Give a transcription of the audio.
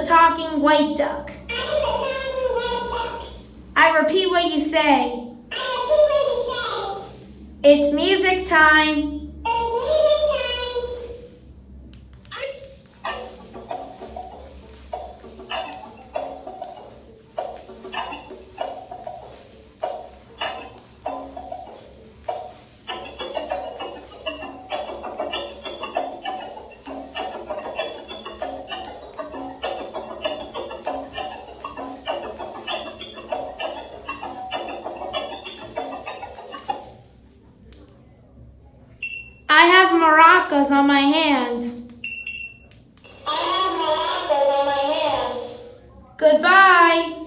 talking white duck. I repeat what you say. It's music time. I have maracas on my hands. Goodbye.